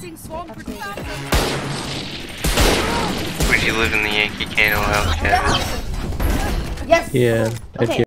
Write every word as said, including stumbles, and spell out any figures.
Placing swarm protection. Would you live in the Yankee Candle House, Kevin? Yes. Yeah, I Okay. do.